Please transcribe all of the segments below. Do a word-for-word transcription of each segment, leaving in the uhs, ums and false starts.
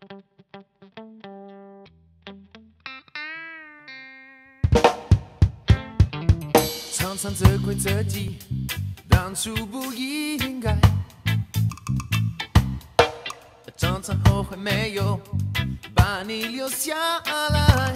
常常责怪自己当初不应该，常常后悔没有把你留下来。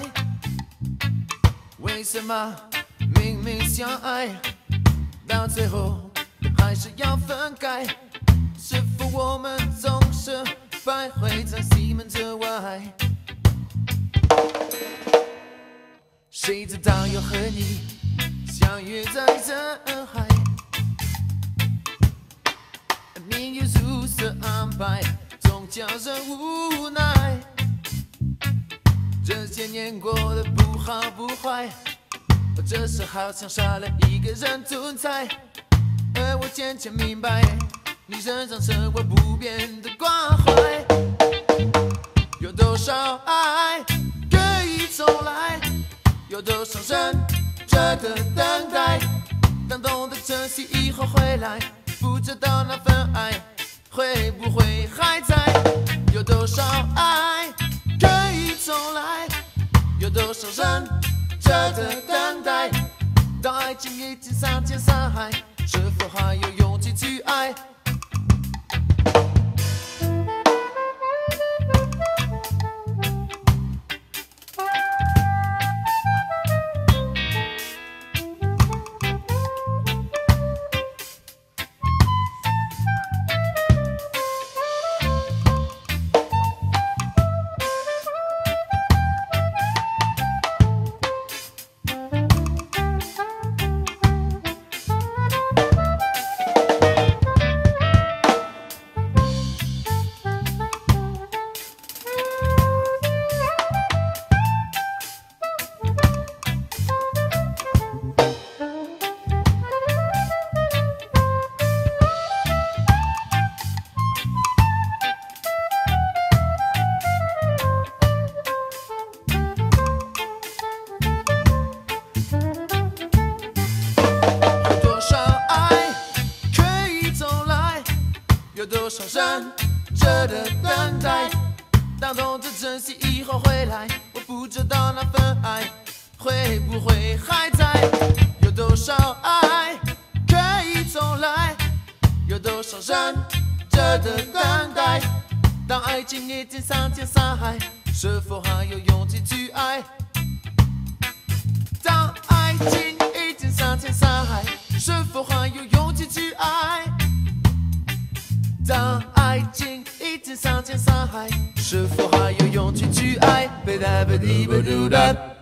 为什么明明相爱，到最后还是要分开？是否我们总是徘徊在西门之外？谁知道又和你相遇在人海，命运如此安排，总叫人无奈。这些年过得不好不坏，这时好像少了一个人存在。而我渐渐明白，你仍然是我不变的关怀。有多少爱可以重来？有多少人值得等待？当懂得珍惜以后回来，不知道那份爱会不会还在？有多少爱可以重来？有多少人值得等待？当爱情已经桑田沧海，是否还有勇气去爱？有多少人值得等待？当懂得珍惜以后回来，我不知道那份爱会不会还在？有多少爱可以重来？有多少人值得等待？当爱情已经桑田沧海，是否还有勇气去爱？当爱情已经桑田沧海，是否还有勇气去爱？当爱情已经桑田沧海，是否还有勇气去爱？